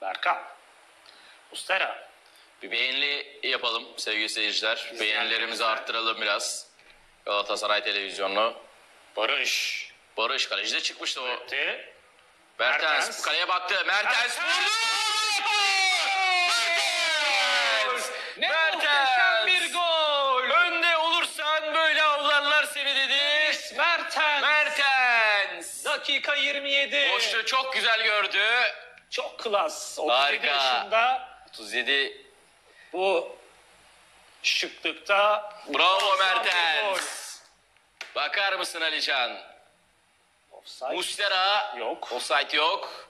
Berkan. Ustera. Bir beğenili yapalım sevgili seyirciler. Beğenilerimizi arttıralım biraz. Galatasaray televizyonlu. Barış kalecide çıkmıştı o. Etti. Mertens kaleye baktı. Mertens vurdu! Ne muhteşem bir gol. Önde olursan böyle avlarlar seni dedi. Mertens. Dakika 27. Boşluğu çok güzel gördü. Çok klas. 37 Harika. yaşında 37. bu şıklıkta. Bravo muazzam bir Mertens. gol. Bakar mısın Alican? Offside. Mustera. Yok. Offside yok.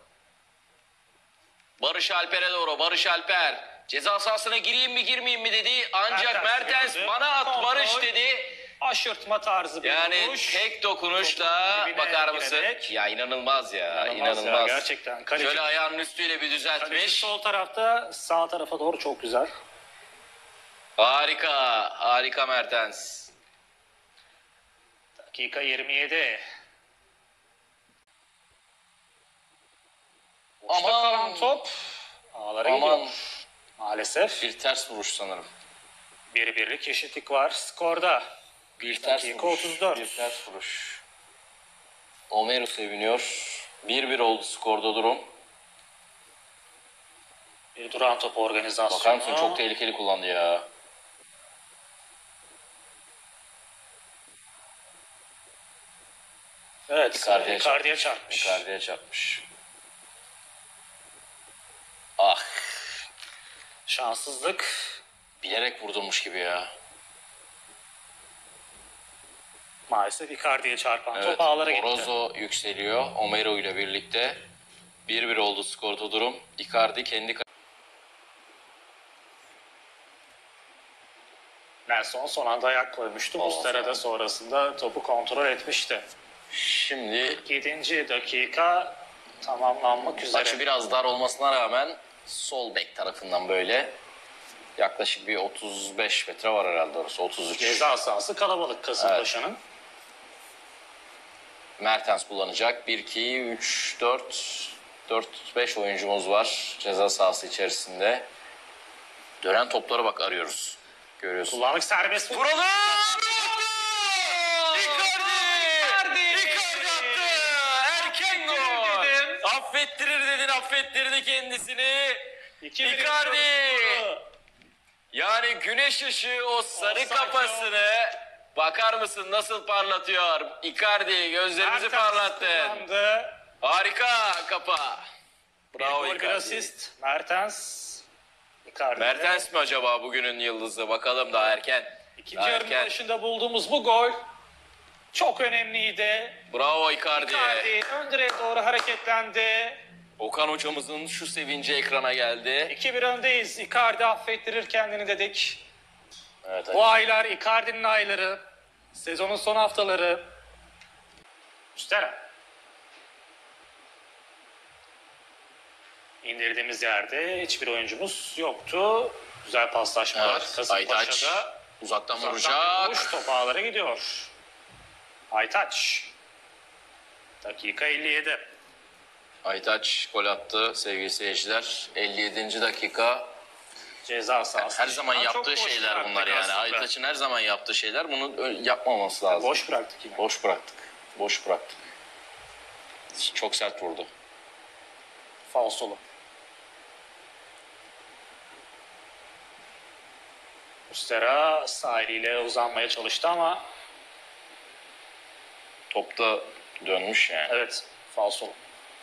Barış Alper'e doğru. Barış Alper. Ceza sahasına gireyim mi girmeyeyim mi dedi. Ancak Mertens gördü. bana at Kontrol. Barış dedi. Aşırtma tarzı bir Yani vuruş. tek dokunuşla Topun dibine bakar mısın? girerek. Ya inanılmaz ya. İnanılmaz ya, gerçekten. Kaleci- Şöyle ayağının üstüyle bir Kaleci düzeltmiş. sol tarafta, sağ tarafa doğru çok güzel. Harika. Harika Mertens. Dakika 27. Boşta Aman. kalan top ağlara Aman. gidiyor. Maalesef Bir ters vuruş sanırım. 1-1'lik eşitlik var skorda. Bir ters Dakika vuruş. 34. Bir ters vuruş. Omero seviniyor. 1-1 oldu skorda durum. Bir duran top organizasyonu. Bakar mısın çok tehlikeli kullandı ya. Evet, Icardi'ye çarpmış. Icardi'ye çarpmış. Ah. Şanssızlık. Bilerek vurdurmuş gibi ya. Maalesef Icardi'ye çarpan Evet. top ağlara gitti. Orozo yükseliyor. Omero ile birlikte. 1-1 oldu skorda durum. Icardi kendi Nelson son anda ayak koymuştu. Mustera da sonrasında topu kontrol etmişti. Şimdi 7. dakika tamamlanmak üzere. açı biraz dar olmasına rağmen sol bek tarafından böyle yaklaşık bir 35 metre var herhalde orası. 33. Ceza sahası kalabalık Kasımpaşa'nın. Mertens kullanacak. 1, 2, 3, 4, 5 oyuncumuz var ceza sahası içerisinde. Dönen toplara bak arıyoruz. Görüyorsun. Kullanık serbest vuruş. Vuralım! Icardi attı! Erken gol! Affettirir dedin, affettirdi kendisini. Icardi! Yani güneş ışığı o sarı Offside kafasını bakar mısın nasıl parlatıyor? Icardi gözlerimizi parlattın. Harika kafa. Bravo Bir gol, bir Icardi. asist. Mertens. Icardi. Mertens mi acaba bugünün yıldızı? Bakalım daha erken. İkinci Daha yarının erken. başında bulduğumuz bu gol çok önemliydi. Bravo Icardi. Icardi ön direğe doğru hareketlendi. Okan hocamızın şu sevinci ekrana geldi. 2-1 öndeyiz. Icardi affettirir kendini dedik. Evet, Bu aylar Icardi'nin ayları. Sezonun son haftaları. Mustera. İndirdiğimiz yerde hiçbir oyuncumuz yoktu. Güzel paslaşmalar. Evet, Aytaç Kasımpaşa'da uzaktan uzaktan vuracak. vuruş, top ağlara gidiyor. Aytaç. Dakika 57. Aytaç gol attı sevgili seyirciler. 57. dakika. Ceza sahası. Her zaman Çok yaptığı boş şeyler bıraktık bunlar yani. aslında. Aytaç'ın her zaman yaptığı şeyler. Bunu yapmaması lazım. Boş bıraktık yine. Boş bıraktık. Boş bıraktık. Çok sert vurdu. Falsolu. Mustera sahiliyle uzanmaya çalıştı ama Top da dönmüş yani. evet, falsolu.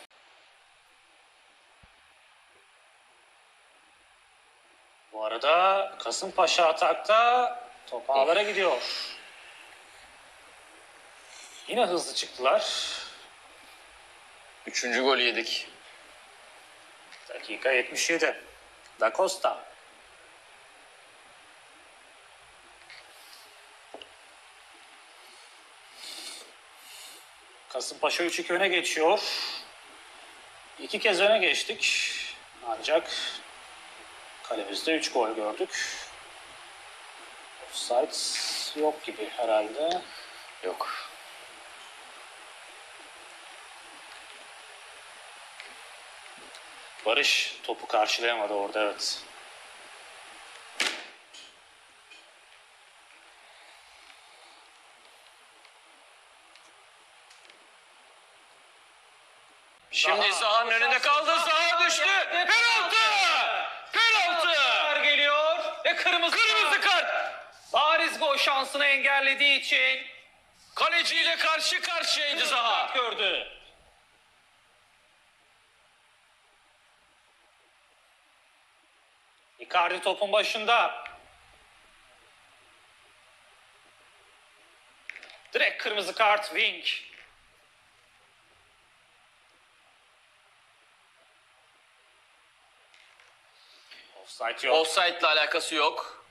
Bu arada Kasımpaşa atakta top ağlara gidiyor. Yine hızlı çıktılar. 3. gol yedik. Dakika 77. Da Costa. Kasımpaşa 3-2 öne geçiyor. 2 kez öne geçtik. Ancak kalemizde 3 gol gördük. Offside yok gibi herhalde. Yok. Barış topu karşılayamadı orada, evet. Şimdi Zaha'nın önünde kaldı. Zaha düştü. Penaltı! Penaltı! Geliyor ve kırmızı kart. Bariz gol şansını engellediği için Kaleciyle karşı karşıyaydı Zaha. gördü. Icardi topun başında. Direkt kırmızı kart, Wing. Offside yok. Offside'la alakası yok.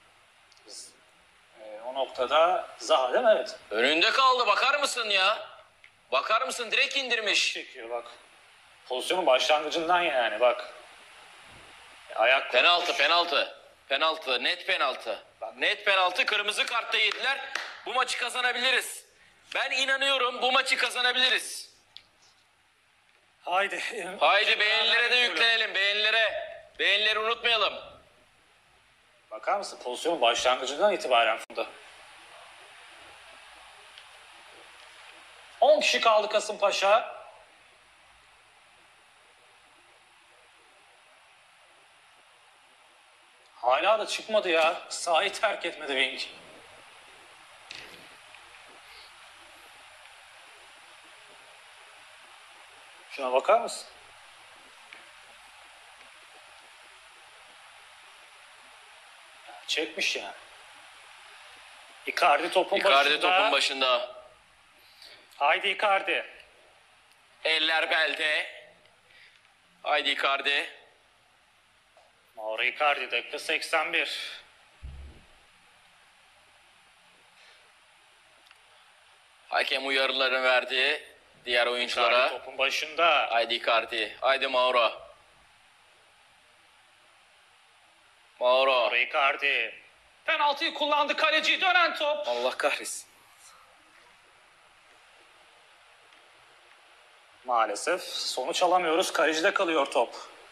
O noktada Zaha değil mi? Evet. Önünde kaldı. Bakar mısın ya? Bakar mısın? Direkt indirmiş. Çekiyor bak. Pozisyonun başlangıcından yani bak. Ayak Penaltı, penaltı. Penaltı, net penaltı. Net penaltı, kırmızı kartta yediler. Bu maçı kazanabiliriz. Ben inanıyorum bu maçı kazanabiliriz. Haydi. Haydi beğenilere de yüklenelim, beğenilere. Beğenileri unutmayalım. Bakar mısın? Pozisyonun başlangıcından itibaren Funda. 10 kişi kaldı Kasımpaşa. Hala da çıkmadı ya. Sahayı terk etmedi Wing. Şuna bakar mısın? Çekmiş yani. Icardi topun başında. Icardi topun başında. Haydi Icardi. Eller belde. Haydi Icardi. Mauro Icardi dakika 81. Hakem uyarılarını verdi diğer oyunculara. Icardi topun başında. Haydi Icardi. Haydi Mauro. Mauro. Mauro Icardi. Penaltıyı kullandı kaleci, dönen top. Allah kahretsin. Maalesef sonuç alamıyoruz. Kalecide kalıyor top.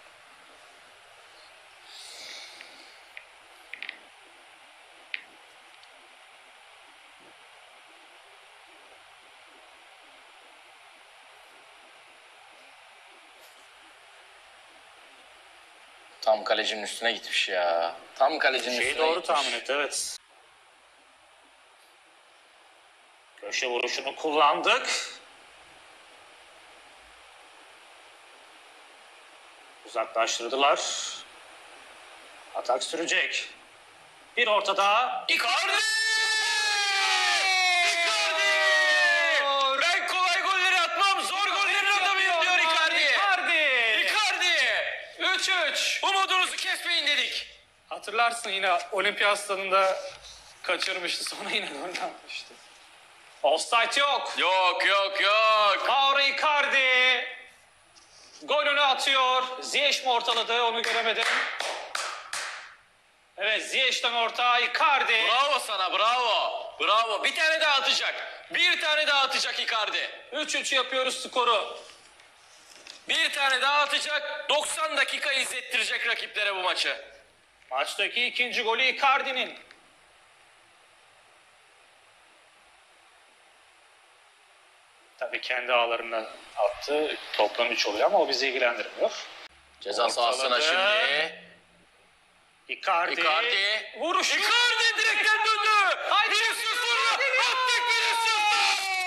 Tam kalecinin üstüne gitmiş ya. Tam kalecinin Şeyi üstüne doğru gitmiş. tahmin etti, evet. Köşe vuruşunu kullandık. Uzaklaştırdılar. Atak sürecek. Bir orta daha. Icardi! Icardi! Ben kolay golleri atmam, zor golleri atamıyorum diyor Icardi. Icardi! 3-3. Umudunuzu kesmeyin dedik. Hatırlarsın yine Olimpiyat stadında kaçırmıştı, sonra yine gol atmıştı. Offside yok. Yok yok yok. Mauro Icardi golünü atıyor. Ziyech mi ortaladı, onu göremedim. Evet, Ziyech'ten orta Icardi. Bravo sana, bravo. Bravo. Bir tane daha atacak. Bir tane daha atacak Icardi. 3-3 yapıyoruz skoru. Bir tane daha atacak. 90 dakika izlettirecek rakiplere bu maçı. Maçtaki ikinci golü Icardi'nin. Tabii kendi ağlarına attı. Toplam 3 oluyor ama o bizi ilgilendirmiyor. Ceza sahasına Ortaladı. şimdi. Icardi. Icardi. Vuruş. Icardi direkten döndü. Haydi. Vinicius vurdu. Attık Vinicius'la.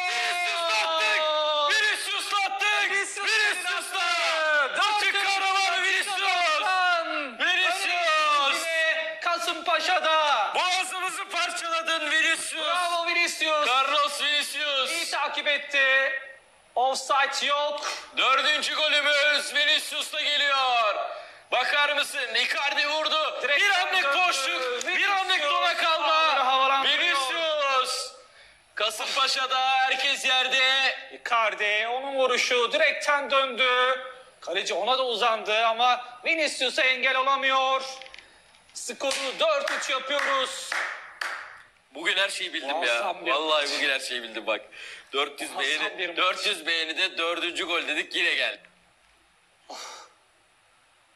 Vinicius'la attık. Vinicius'la. Attık kahramanı Vinicius. Vinicius. Kasımpaşa'da. Boğazımızı parçaladın Vinicius. Bravo Vinicius. Carlos İyi Vinicius. takip etti. Offside yok. Dördüncü golümüz Vinicius'la geliyor. Bakar mısın? Icardi vurdu. Direkt Bir anlık döndü. boşluk. Bir Vinicius anlık dona ağları kalma. havalandırıyor. Vinicius. Kasımpaşa'da herkes yerde. Icardi, onun vuruşu direkten döndü. Kaleci ona da uzandı ama Vinicius'a engel olamıyor. Skoru 4-3 yapıyoruz. Bugün her şeyi bildim ya. Muazzam bir Vallahi maç. bugün her şeyi bildim bak. 400 Muazzam bir beğeni, maç. 400 beğeni de dördüncü gol dedik yine geldi.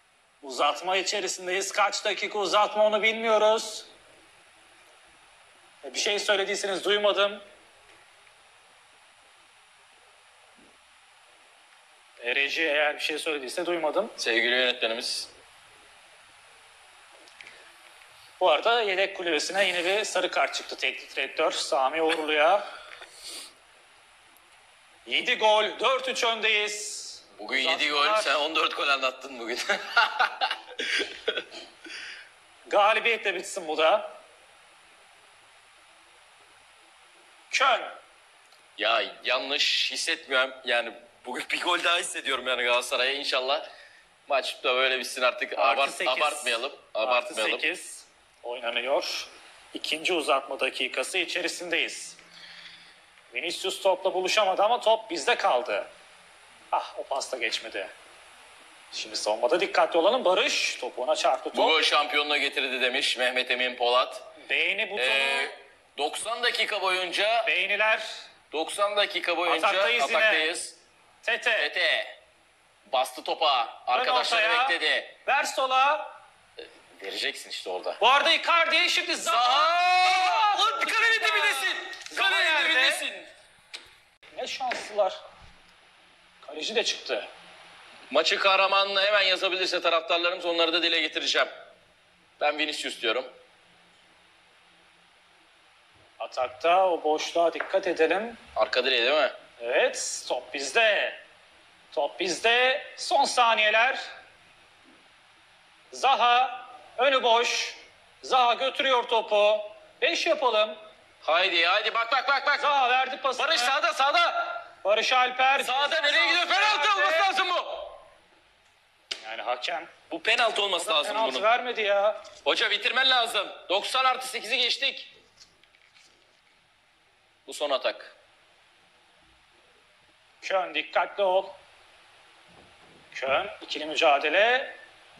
Uzatma içerisindeyiz. Kaç dakika uzatma onu bilmiyoruz. Bir şey söylediyseniz duymadım. Reji eğer bir şey söylediyse duymadım. Sevgili yönetmenimiz. Bu arada yedek kulübesine yine bir sarı kart çıktı teknik direktör Sami Uğurlu'ya. 7 gol, 4-3 öndeyiz. Bugün 7 gol, Uzatmalar. sen 14 gol anlattın bugün. Galibiyetle bitsin bu da. Köln. Ya yanlış hissetmiyorum. Yani bugün bir gol daha hissediyorum yani Galatasaray'a. İnşallah maç da böyle bitsin artık. Artı 8. Abartmayalım. Artı Abartmayalım. 8 oynanıyor. İkinci uzatma dakikası içerisindeyiz. Vinicius topla buluşamadı ama top bizde kaldı. Ah, o pasta geçmedi. Şimdi savunmada dikkatli olalım. Barış topuğuna çarptı Bu top. gol şampiyonluğu getirdi demiş Mehmet Emin Polat. Beğeni butonu. 90 dakika boyunca Beğeniler. 90 dakika boyunca Ataktayız yine. ataktayız. Tete. Tete bastı topa. Arkadaşları ortaya. bekledi. Ver sola. Vereceksin işte orada. Bu arada Icardi şimdi Zaha! Lan kalenin dibindesin. Zaha Kalenin nerede? dibindesin. Ne şanslılar. Kaleci de çıktı. Maçı kahramanla hemen yazabilirse taraftarlarımız onları da dile getireceğim. Ben Vinicius diyorum. Atakta o boşluğa dikkat edelim. Arka direğe değil mi? Evet, top bizde. Top bizde. Son saniyeler. Zaha önü boş. Zaha götürüyor topu. 5 yapalım. Haydi haydi bak. Zaha verdi pasını. Barış sağda. Barış Alper. Sağda nereye gidiyor? Penaltı olması lazım bu. Yani hakem Bu penaltı olması lazım penaltı bunun. vermedi ya. Hoca bitirmen lazım. 90+8'i geçtik. Bu son atak. Köln dikkatli ol. Köln ikili mücadele.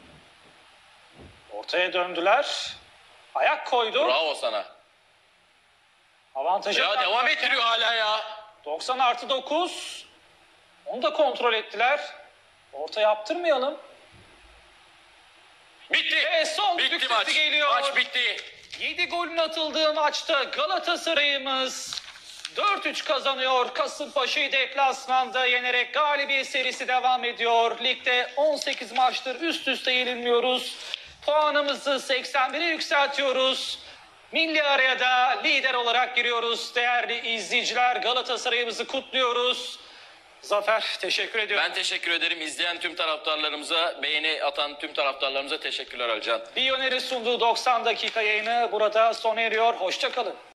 Ortaya döndüler. Ayak koydu. Bravo sana. Avantajı Ya bıraktı devam hakem. ettiriyor hala ya. 90+9. Onu da kontrol ettiler. Orta yaptırmayalım. Bitti. Ve son düdük Bitti sesi maç. geliyor. Maç bitti. 7 golün atıldığı maçta Galatasaray'ımız 4-3 kazanıyor. Kasımpaşa'yı deplasmanda yenerek galibiyet serisi devam ediyor. Ligde 18 maçtır üst üste yenilmiyoruz. Puanımızı 81'e yükseltiyoruz. Milli araya da lider olarak giriyoruz. Değerli izleyiciler, Galatasaray'ımızı kutluyoruz. Zafer, teşekkür ediyorum. Ben teşekkür ederim. İzleyen tüm taraftarlarımıza, beğeni atan tüm taraftarlarımıza teşekkürler Alican. Biyoner'in sunduğu 90 dakika yayını burada sona eriyor. Hoşça kalın.